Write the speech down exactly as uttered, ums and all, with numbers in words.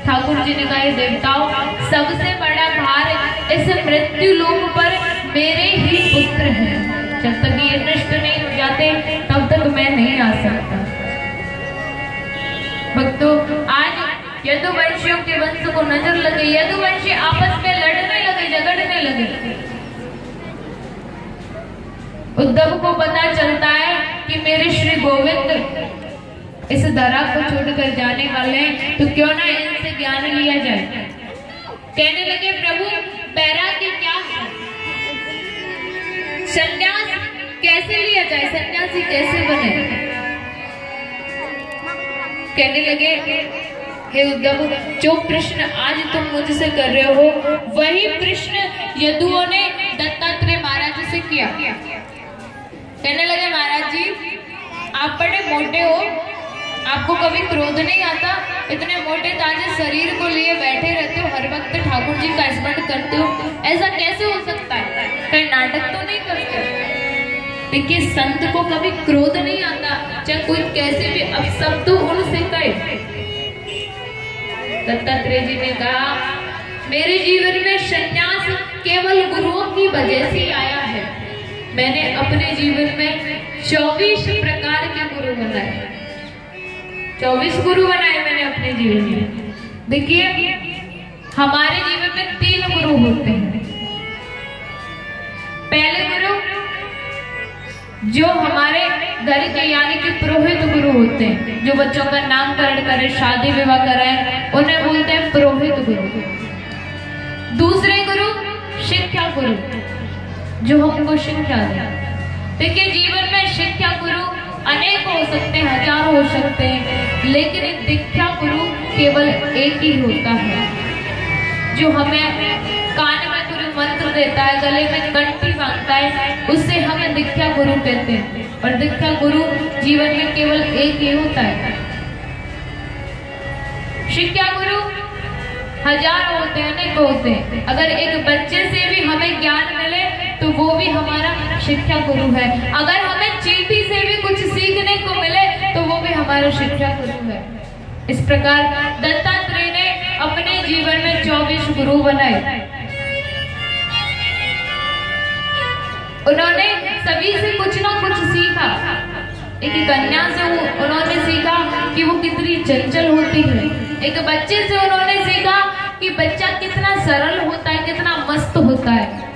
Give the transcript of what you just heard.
ठाकुर जी ने कहा, देवताओं सबसे बड़ा भार इस मृत्यु लोक पर मेरे ही पुत्र हैं। जब तक ये नष्ट नहीं हो जाते तब तक मैं नहीं आ सकता। भक्तों, आज यदुवंशियों के वंश को नजर लगे, यदुवंशी आपस में लड़ने लगे, झगड़ने लगे। उद्धव को पता चलता है कि मेरे श्री गोविंद इस धरा को छोड़कर जाने वाले हैं, तो क्यों ना इनसे ज्ञान लिया जाए। कहने लगे, प्रभु वैराग्य क्या है, संन्यास कैसे लिया जाए, सन्यासी कैसे बने। कहने लगे, हे उद्धव, जो प्रश्न आज तुम मुझसे कर रहे हो वही प्रश्न यदुओं ने दत्तात्रेय महाराज से किया। कहने लगे, महाराज जी आप बड़े मोटे हो, आपको कभी क्रोध नहीं आता, इतने मोटे ताजे शरीर को लिए बैठे रहते हो, हर वक्त ठाकुर जी का स्मरण करते हो, ऐसा कैसे हो सकता है, कहीं नाटक तो नहीं करते। देखिए, संत को कभी क्रोध नहीं आता, चाहे कोई कैसे भी अपशब्द उनसे कहे। दत्तात्रेय जी ने कहा, मेरे जीवन में संन्यास केवल गुरुओं की वजह से आया है। मैंने अपने जीवन में चौबीस प्रकार के गुरु बनाए, चौबीस गुरु बनाए मैंने अपने जीवन में। देखिए, हमारे जीवन में तीन गुरु होते हैं। पहले गुरु जो हमारे घर के यानी कि पुरोहित गुरु होते हैं, जो बच्चों का नामकरण करें, शादी विवाह कराएं, उन्हें बोलते हैं पुरोहित गुरु। दूसरे गुरु शिक्षा गुरु, जो हमको शिक्षा दें। देखिए, जीवन में शिक्षा गुरु अनेक हो सकते हैं, हजारों हो सकते हैं, लेकिन दीक्षा गुरु केवल एक ही होता है, जो हमें कान में गुरु मंत्र देता है, गले में कंठी बांधता है, उससे हमें दीक्षा गुरु कहते हैं। और दीक्षा गुरु जीवन में केवल एक ही होता है। शिक्षा गुरु हजारों होते हैं, अनेक होते हैं। अगर एक बच्चे से भी हमें ज्ञान मिले तो वो भी हमारा शिक्षा गुरु है। अगर हमें चींटी से भी कुछ सीखने को मिले तो वो भी हमारा शिक्षा गुरु है। इस प्रकार दत्तात्रेय ने अपने जीवन में चौबीस गुरु बनाए। उन्होंने सभी से कुछ ना कुछ सीखा। एक कन्या से उन्होंने सीखा कि वो कितनी चंचल होती है। एक बच्चे से उन्होंने सीखा कि बच्चा कितना सरल होता है, कितना मस्त होता है।